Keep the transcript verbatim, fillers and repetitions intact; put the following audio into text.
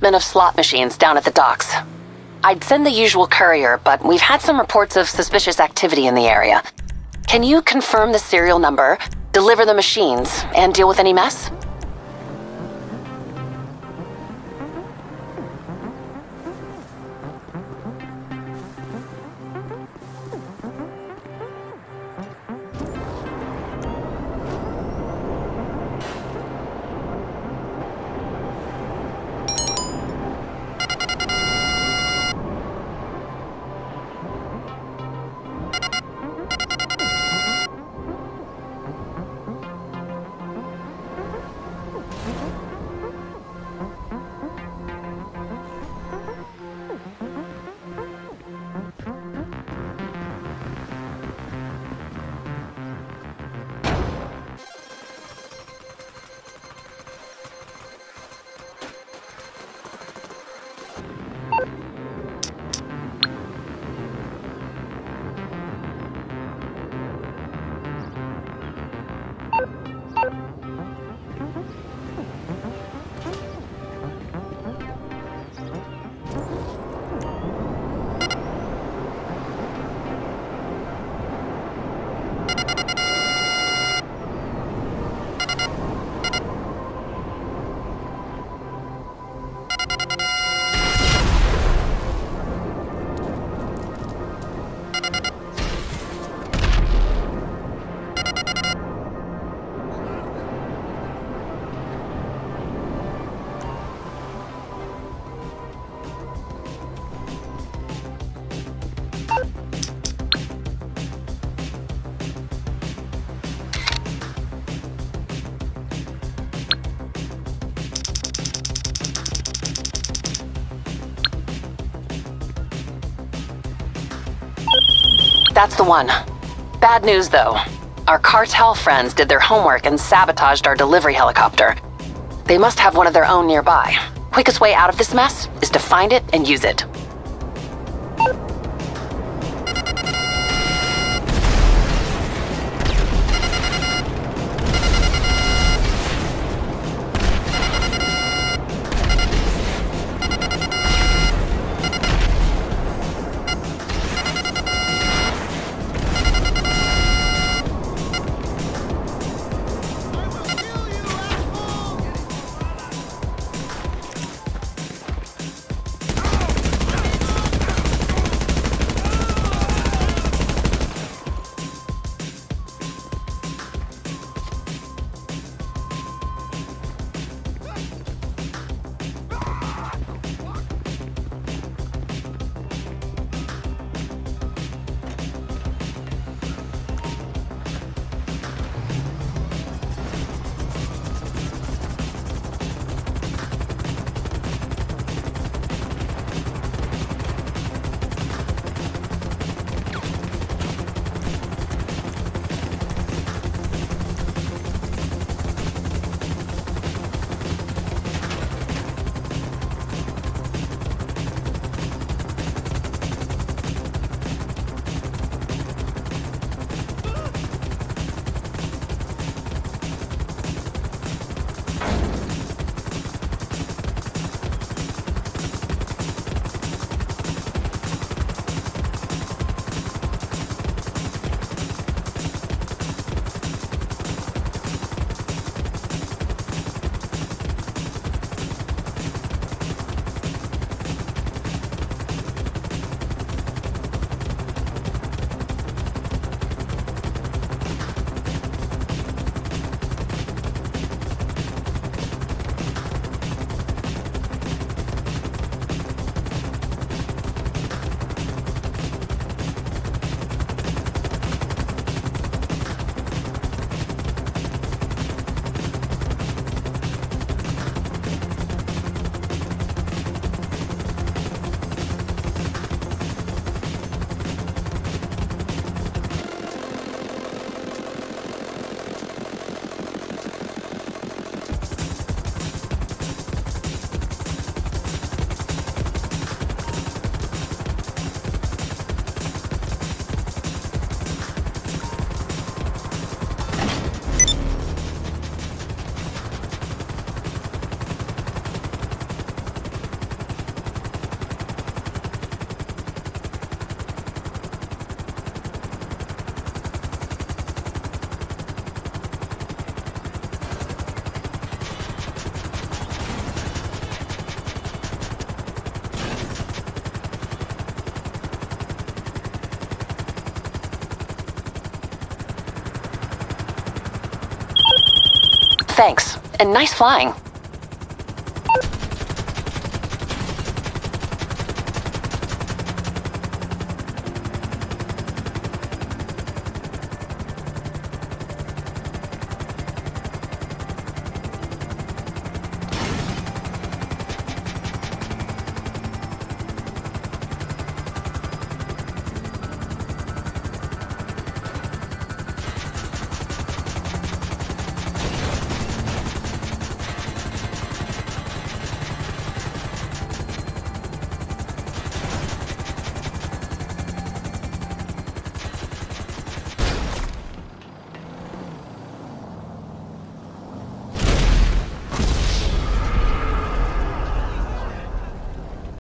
shipment of slot machines down at the docks. I'd send the usual courier, but we've had some reports of suspicious activity in the area. Can you confirm the serial number, deliver the machines, and deal with any mess? That's the one. Bad news, though. Our cartel friends did their homework and sabotaged our delivery helicopter. They must have one of their own nearby. Quickest way out of this mess is to find it and use it. Thanks, and nice flying.